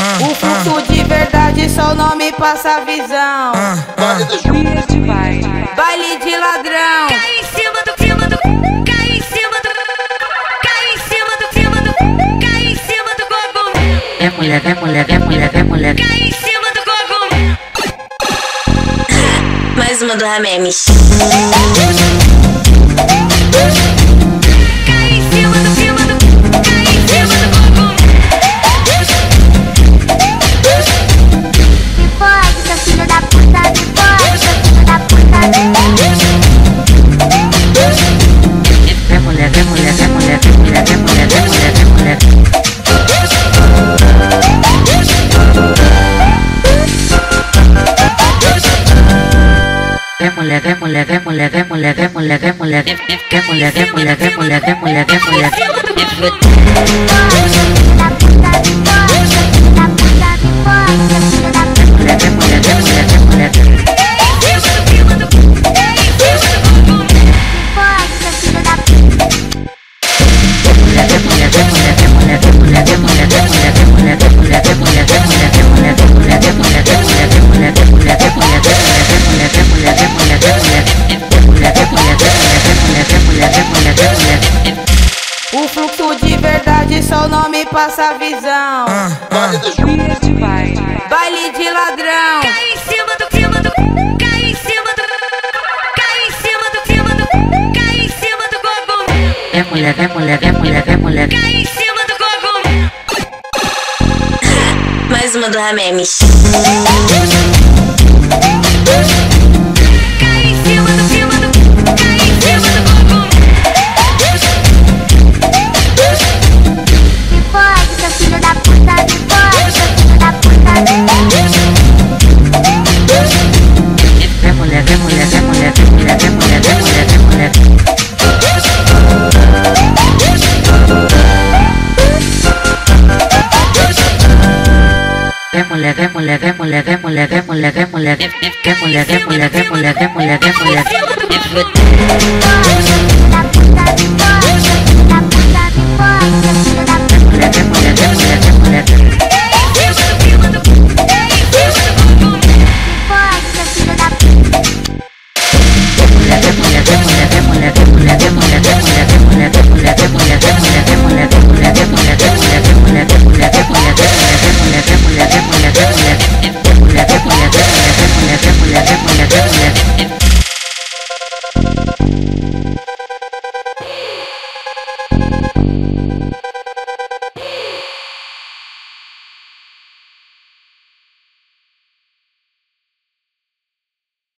O fluxo de verdade, só o nome passa a visão. Baile de ladrão. Cai em cima do, cai em cima do, cai em cima do, cai em cima do cogumelo. É mulher, é mulher, é mulher, é mulher. Cai em cima do cogumelo. Mais uma do Ramemes. Cai em cima do, cai em cima do cogumelo. Me pode, seu filho da puta, me pode, seu filho da puta. É mulher, é mulher, é mulher, é mulher, é mulher, é mulher, é mulher. É mulher, é mulher, é mulher, é mulher, é mulher, é mulher. É mulher, é mulher, é mulher, é mulher, é mulher. O fluxo de verdade, só o nome passa a visão. Baile de ladrão. Cai em cima do, cai em cima do, cai em cima do, cai em cima do cogumelo. É mulher, é mulher, é mulher, é mulher. Cai em cima do cogumelo. Mais uma do Ramemes. Cai em cima do, cai em cima do cogumelo. Me pode, seu filho da puta, me pode, seu filho da puta. É mulher, é mulher, é mulher, é mulher, é mulher, é mulher, é mulher. É mulher, é mulher, é mulher, é mulher, é mulher, é mulher. É mulher, é mulher, é mulher, é mulher, é mulher. Me pode, seu filho da puta, me pode, seu filho da puta, me pode, seu filho da puta. É mulher, é mulher, é mulher, é mulher.